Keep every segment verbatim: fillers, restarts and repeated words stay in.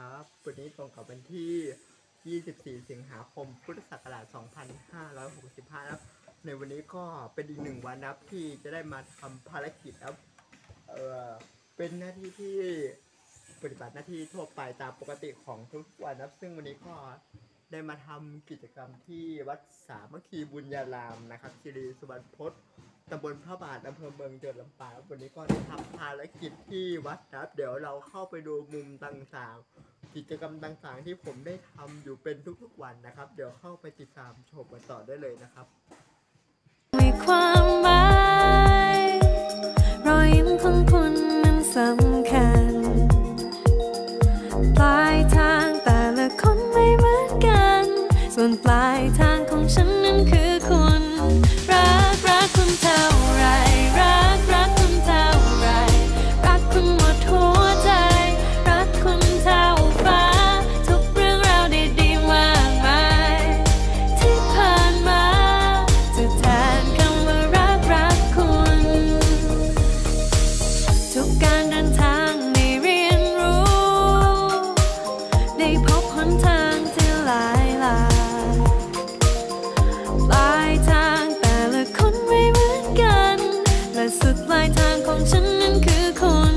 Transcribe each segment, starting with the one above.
ครับวันนี้ตรงกับวันที่ ยี่สิบสี่ สิงหาคม พุทธศักราช สองพันห้าร้อยหกสิบห้า ครับในวันนี้ก็เป็นอีกหนึ่งวันนะครับที่จะได้มาทำภารกิจครับเออเป็นหน้าที่ที่ปฏิบัติหน้าที่ทั่วไปตามปกติของทุกวันนะครับซึ่งวันนี้ก็ได้มาทำกิจกรรมที่วัดสามัคคีบุญญารามนะครับคีรีสุวรรณพจน์ตำบลพระบาทอำเภอเมืองจังหวัดลำปางวันนี้ก็ได้ทำภารกิจที่วัดนะครับเดี๋ยวเราเข้าไปดูมุมต่างๆกิจกรรมต่างๆที่ผมได้ทำอยู่เป็นทุกๆวันนะครับเดี๋ยวเข้าไปติดตามชมกันต่อได้เลยนะครับมีความหมายรอยยิ้มของคุณนั้นสำคัญปลายทางแต่ละคนไม่เหมือนกันส่วนปลายทางของฉันนั้นคือคุณรักรักคุณเท่าไรรักรักคุณเท่าไรรักคุณหมดหัวใจรักคุณเท่าฟ้าทุกเรื่องราวดีๆมากมายที่ผ่านมาจะแทนคำว่ารักรักคุณทุกการเดินทางได้เรียนรู้ได้พบหนทางที่หลายหลากปลายทางแต่ละคนไม่เหมือนกันและสุดปลายทางของฉันนั้นคือคุณ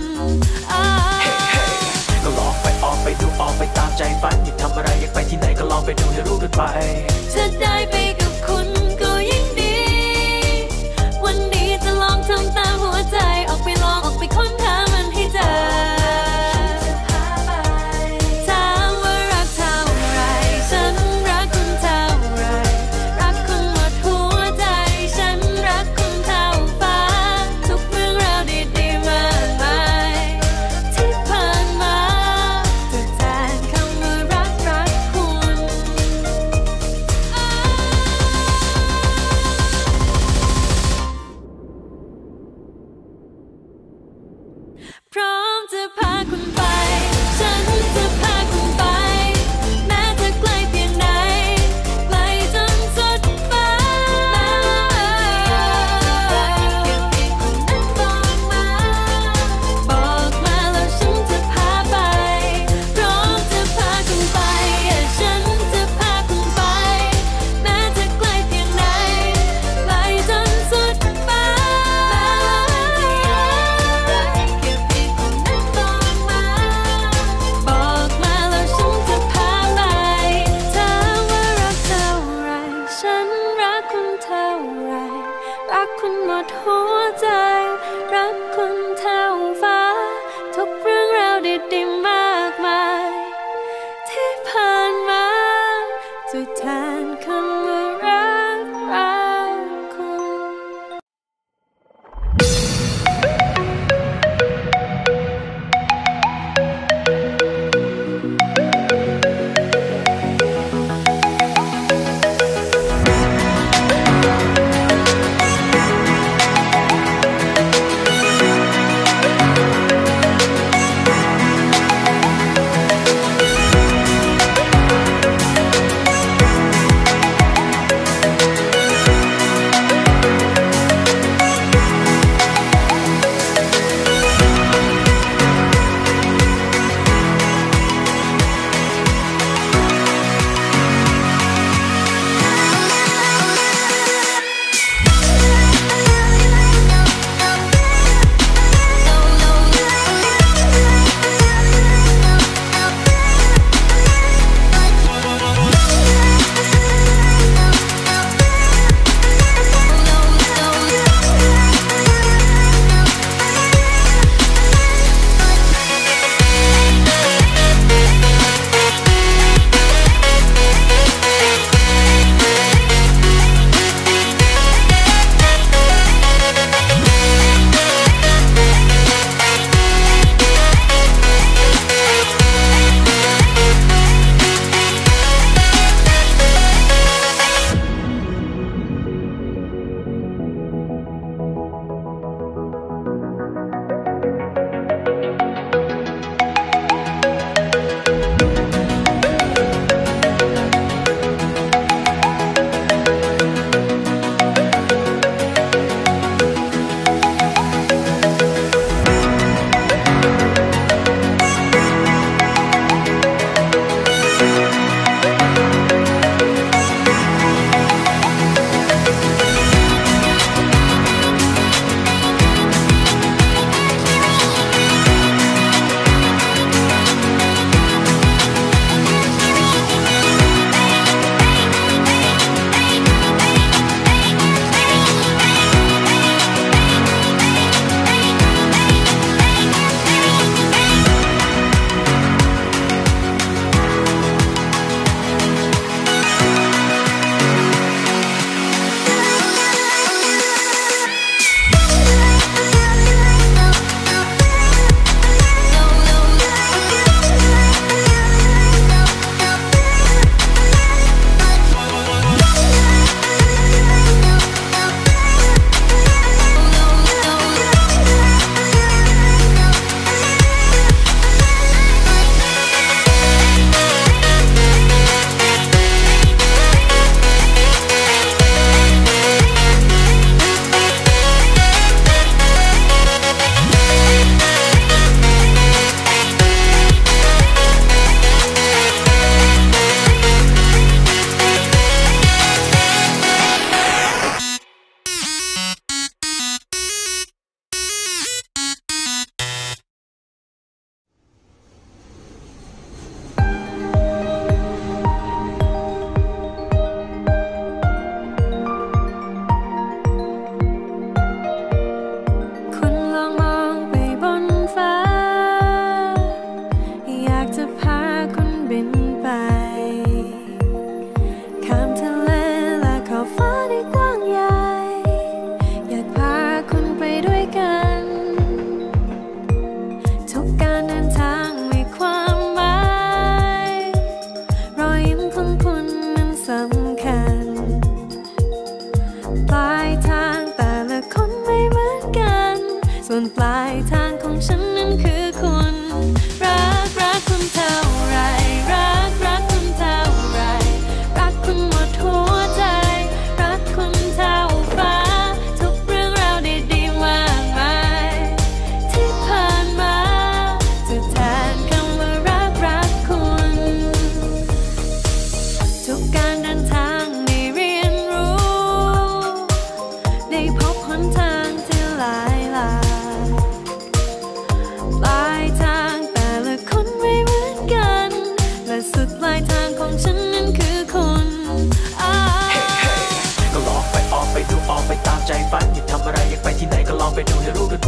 ก็ลองไปออกไปดูออกไปตามใจฝันอยากทำอะไรอยากไปที่ไหนก็ลองไปดูให้รู้กันไปถ้าได้ไปกับคุณก็ยิ่งดีวันนี้จะลองทำตามหัวใจออกไปลองออกไปค้นหามันให้เจอถามว่ารักเท่าไรฉันรักคุณเท่าไรรักคุณหมดหัวใจฉันรักคุณเท่าฟ้าทุกเรื่องราวดีๆมากมายที่ผ่านมาจะแทนคำว่ารักรักคุณ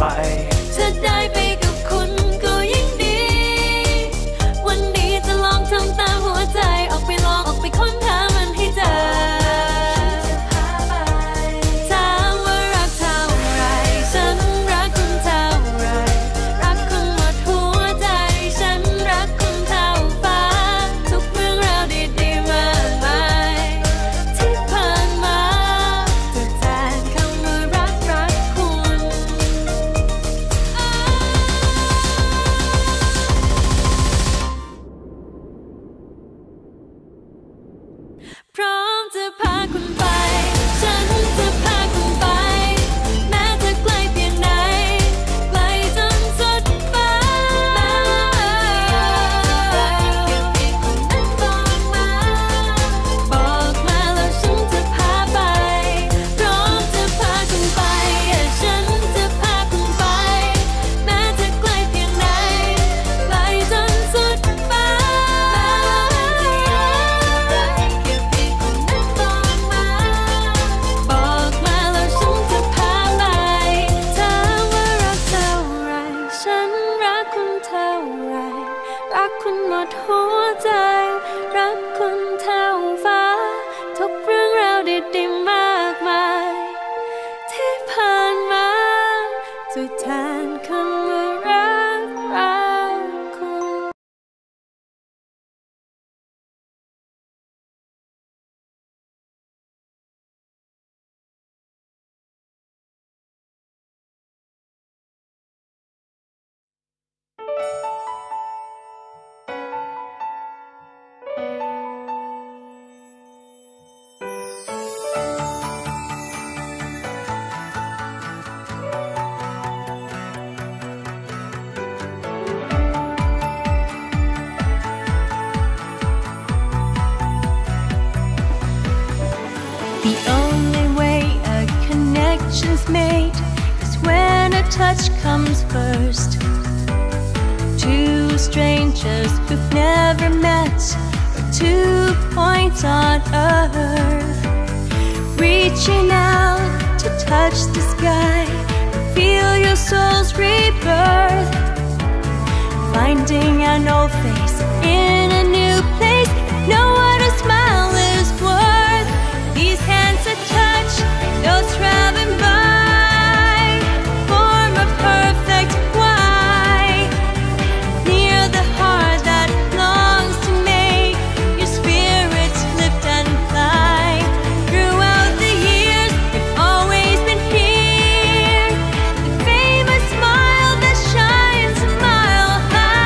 ถ้าได้ไปกับคุณก็ยิ่งดีวันนี้จะลองทำตามหัวใจออกไปลองออกไปค้นหามันให้เจอถามว่ารักเท่าไรฉันรักคุณเท่าไรรักคุณหมดหัวใจฉันรักคุณเท่าฟ้าทุกเรื่องราวดีๆมากมายที่ผ่านมาจะแทนคำว่ารักรักคุณพร้อมจะพาคุณไปฉันจะพาคุณไปแม้จะไกลเพียงไหนไกลจนสุดฟ้าแม้ว่ายังมีคนนั้นบอกมาบอกมาแล้วฉันจะพาไปพร้อมจะพาคุณไปฉันจะพาคุณไปแม้จะไกลเพียงไหนไกลจนสุดฟ้าบอกมาแล้วฉันจะพาไปถามว่ารักเท่าไรฉันรักคุณเท่าไรรักคุณหมดหัวใจรักคุณเท่าฟ้าทุกเรื่องราวดีๆมากมายที่ผ่านมาจะแทนคำว่ารักรักคุณ The only way a connection's made is when a touch comes first. Two strangers who've never met are two points on earth, reaching out to touch the sky and feel your soul's rebirth. Finding an old face in a new place, know what a smile is worth. These hands that touch, those traveling by, form a perfect why. Near the heart that longs to make your spirits lift and fly. Throughout the years, you've always been here. The famous smile that shines a mile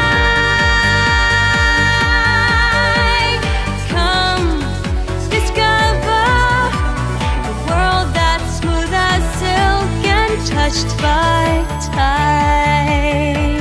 high. Come, discover a world that's smooth as silk and touched by tide.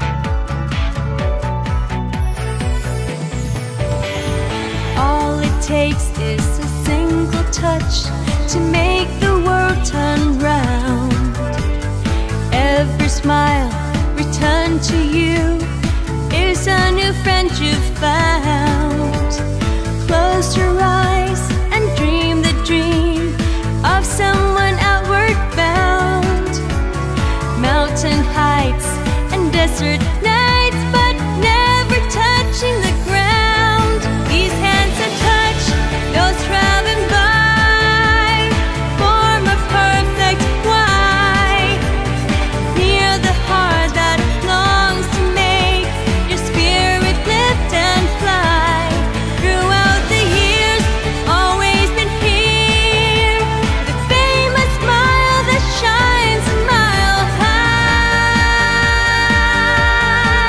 All it takes is a single touch to make the world turn round. Every smile returned to you is a new friend you've found. Close your eyes and dream the dream of someone outward bound. Mountain heights and desert nights, but never touching the ground. These hands that touch, those traveling by, form a perfect why. Near the heart that longs to make your spirit lift and fly. Throughout the years, always been here. The famous smile that shines a mile high.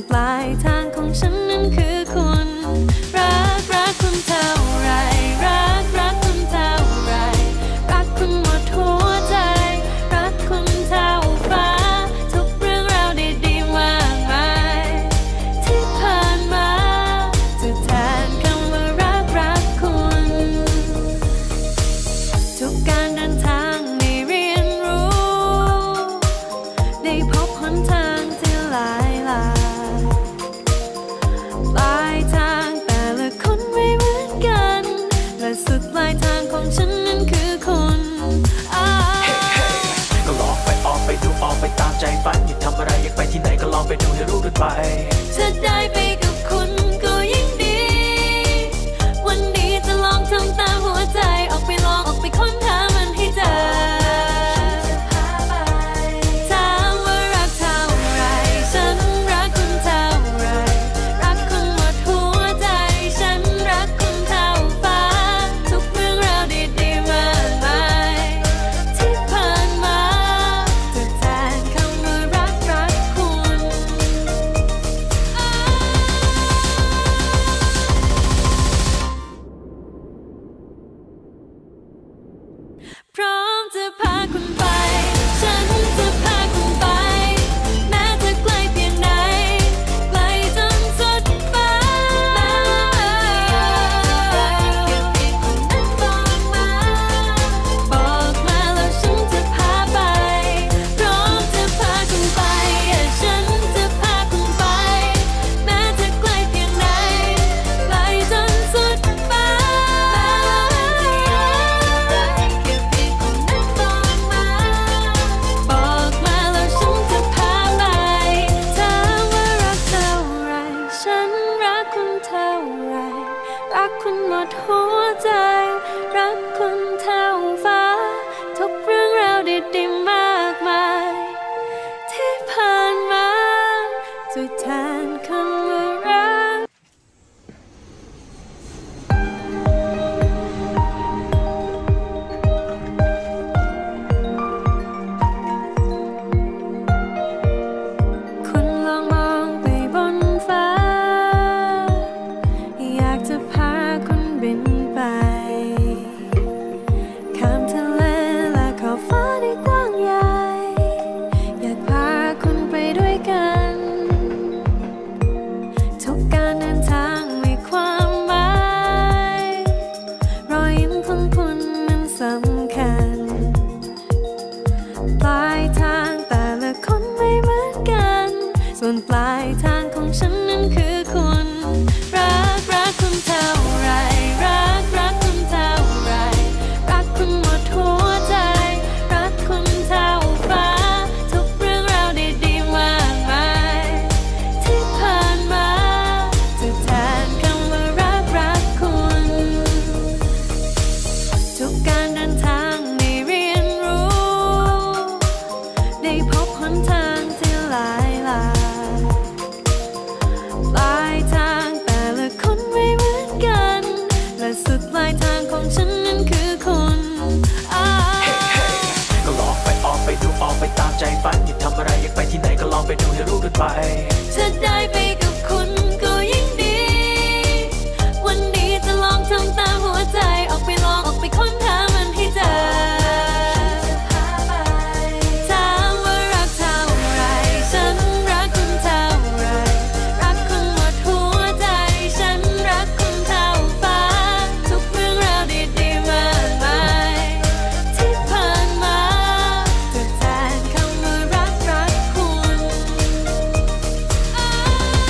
ปลายทางของฉันนั้นคือคุณรักรักคุณเท่าไรรักรักคุณเท่าไรรักคุณหมดหัวใจรักคุณเท่าฟ้าทุกเรื่องราวดีๆมากมายที่ผ่านมาจะแทนคำว่ารักรักคุณทุกการเดินทางได้เรียนรู้ได้พบหนทางที่หลายหลากปลายทางแต่ละคนไม่เหมือนกันและสุดปลายทางของฉันนั้นคือคุณอ่าก็ลองไปออกไปดูออกไปตามใจฝันอยากทำอะไรอยากไปที่ไหนก็ลองไปดูให้รู้กันไปถ้าได้ไปกับคุณก็ยิ่งดีวันนี้จะลองทำตามหัวใจออกไปลองออกไปค้นหามันให้เจอถามว่ารักเท่าไรฉันรักคุณเท่าไรรักคุณหมดหัวใจฉันรักคุณเท่าฟ้าทุกเรื่องราวดีๆมากมายที่ผ่านมาจะแทนคำว่ารักรักคุณพร้อมจะพาคุณไปฉันจะพาคุณไปแม้จะไกลเพียงไหนไกลจนสุดฟ้าแค่เพียงคุณนั้นบอกมาบอกมาแล้วฉันจะพาไปพร้อมจะพาคุณไปฉันจะพาคุณไปแม้จะไกลเพียงไหนไกลจนสุดฟ้าแค่เพียงคุณนั้นบอกมาบอกมาแล้วฉันจะพาไปถามว่ารักเท่าไรฉันรักคุณเท่าไรรักคุณหมดหัวใจรักคุณเท่าฟ้าทุกเรื่องราวดีๆมากมายที่ผ่านมาจะแทนคำว่ารัก คุณลองมองไปบนฟ้าอยากจะพาคุณบินไปข้ามทะเลและขอบฟ้าที่กว้างใหญ่อยากพาคุณไปด้วยกันทุกการเดินทางมีความหมายรอยยิ้มของคุณนั้นสำคัญปลายทางแต่ละคนไม่เหมือนกันส่วนปลายทางของฉันนั้นคือคุณรักรักคุณเท่าไรรักรักคุณเท่าไรรักคุณหมดหัวใจรักคุณเท่าฟ้าทุกเรื่องราวดีๆมากมายที่ผ่านมาจะแทนคำว่ารักรักคุณทุกการเดินทางได้เรียนรู้ได้พบหนทางที่หลายหลากปลายทางแต่ละคนไม่เหมือนกันและสุดปลายทางของฉันนั้นคือคุณอ่าก็ลองไปออกไปดูออกไปตามใจฝันอยากทำอะไรอยากไปที่ไหนก็ลองไปดูให้รู้กันไปถ้าได้ไปกับคุณก็ยิ่งดีวันนี้จะลองทำตามหัวใจออกไปลองออกไปค้นหามันให้เจอถามว่ารักเท่าไรฉันรักคุณเท่าไรรักคุณหมดหัวใจฉันรักคุณเท่าฟ้าทุกเรื่องราวดีๆมากมายที่ผ่านมาจะแทนคำว่ารักรักคุณ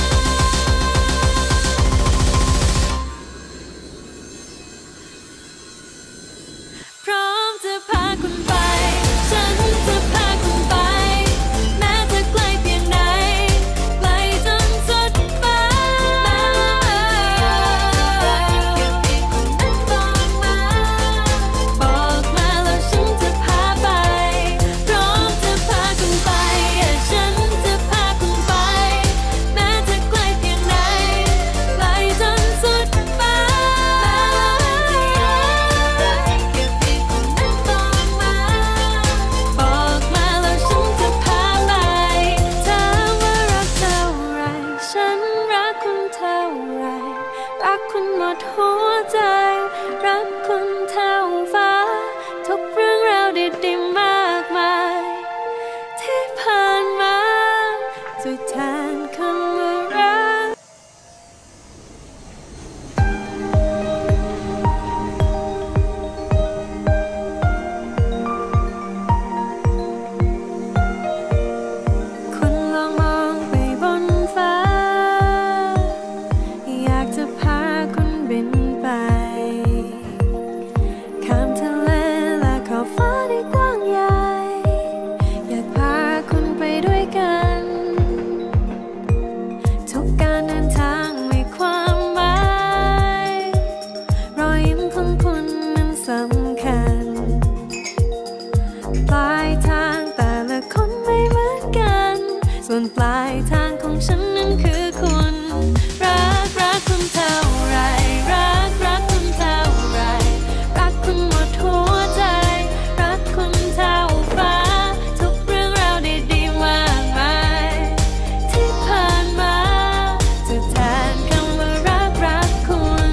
ส่วนปลายทางของฉันนั้นคือคุณรักรักคุณเท่าไรรักรักคุณเท่าไรรักคุณหมดหัวใจรักคุณเท่าฟ้าทุกเรื่องราวดีๆมากมายที่ผ่านมาจะแทนคำว่ารักรักคุณ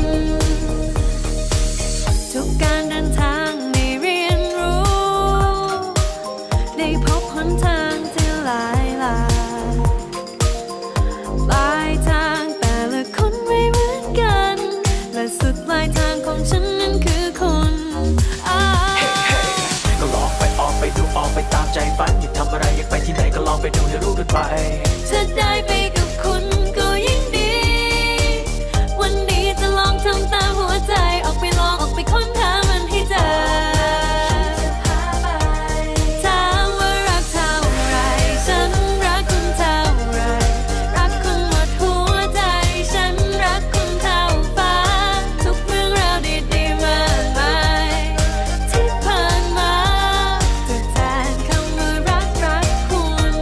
ทุกการเดินทางได้เรียนรู้ได้พบหนทางที่หลายหลากปลายทางแต่ละคนไม่เหมือนกันและสุดปลายทางของฉันนั้นคือคุณอ่าก็ลองไปออกไปดูออกไปตามใจฝันอยากทำอะไรอยากไปที่ไหนก็ลองไปดูให้รู้กันไปถ้าได้ไปกับคุณก็ยิ่งดีวันนี้จะลองทำตามหัวใจออกไปลองออกไปค้นหามันให้เจอถามว่ารักเท่าไรฉันรักคุณเท่าไรรักคุณหมดหัวใจฉันรักคุณเท่าฟ้าทุกเรื่องราวดีๆมากมายที่ผ่านมาจะแทนคำว่ารักรักคุณ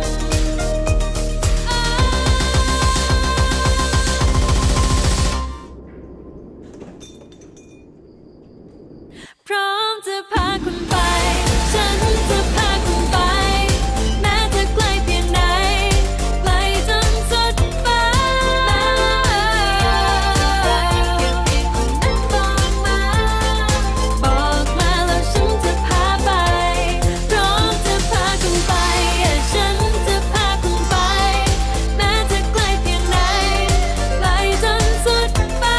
พร้อมจะพาคุณไปฉันจะพาคุณไปแม้จะไกลเพียงใดไกลจนสุดฟ้าเก็บอีกคนนั้นบอกมาบอกมาแล้วฉันจะพาไปพร้อมจะพาคุณไปฉันจะพาคุณไปแม้จะไกลเพียงใดไกลจนสุดฟ้า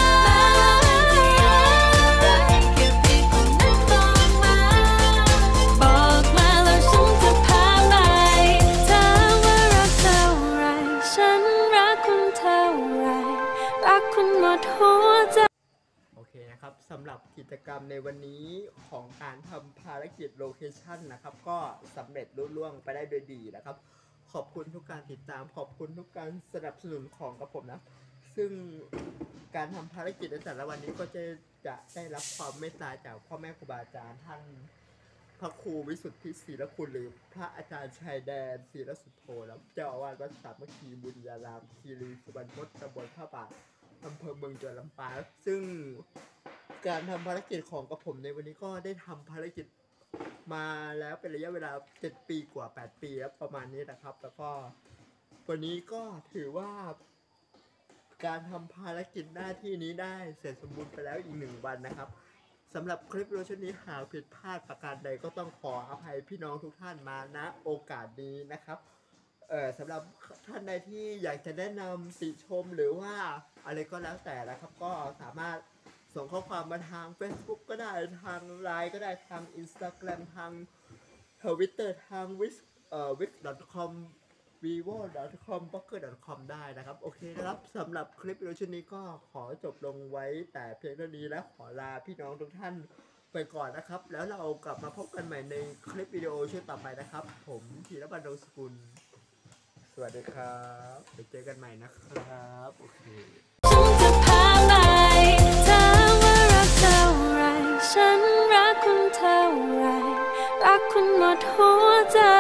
เก็บอีกคนนั้นบอกมาบอกมาแล้วฉันจะพาไปถามว่ารักเท่าไรฉันรักคุณเท่าไรรักคุณหมดหัวใจโอเคนะครับสำหรับกิจกรรมในวันนี้ของการทำภารกิจโลเคชั่นนะครับก็สำเร็จลุล่วงไปได้โดยดีนะครับขอบคุณทุกการติดตามขอบคุณทุกการสนับสนุนของกับผมนะซึ่งการทำภารกิจในแต่ละวันนี้ก็จะจะได้รับความเมตตาจากพ่อแม่ครูบาอาจารย์ท่านพระครูวิสุทธิศรีละคุณหรือพระอาจารย์ชายแดนศรีละสุทโธแล้วเจ้าอาวาสวัดสามัคคีบุญญารามคีรีสุวรรณพจน์ตำบลท่าบาทอำเภอเมืองจังหวัดลำปางซึ่งการทำภารกิจของกับผมในวันนี้ก็ได้ทำภารกิจมาแล้วเป็นระยะเวลาเจ็ดปีกว่าแปดปีแล้วประมาณนี้นะครับแล้วก็วันนี้ก็ถือว่าการทำภารกิจหน้าที่นี้ได้เสร็จสมบูรณ์ไปแล้วอีกหนึ่งวันนะครับสำหรับคลิปวิดีโอชุดนี้หากผิดพลาดประการใดก็ต้องขออภัยพี่น้องทุกท่านมาณโอกาสนี้นะครับเอ่อสำหรับท่านใดที่อยากจะแนะนำติชมหรือว่าอะไรก็แล้วแต่นะครับก็สามารถส่งข้อความมาทาง Facebook ก็ได้ทาง ไลน์ ก็ได้ทาง Instagram ทาง Twitter ทาง วิส เอ่อ วิส ดอท คอม วีโว ดอท คอม บล็อกเกอร์ ดอท คอม ได้นะครับโอเคนะครับสำหรับคลิปวิดีโอชุดนี้ก็ขอจบลงไว้แต่เพียงเท่านี้และขอลาพี่น้องทุกท่านไปก่อนนะครับแล้วเรากลับมาพบกันใหม่ในคลิปวิดีโอชุดต่อไปนะครับผมธีรพันธ์ ดวงสกุลสวัสดีครับไปเจอกันใหม่นะครับโอเคฉันจะพาไปถามว่ารักเท่าไรฉันรักคุณเท่าไรรักคุณหมดหัวใจ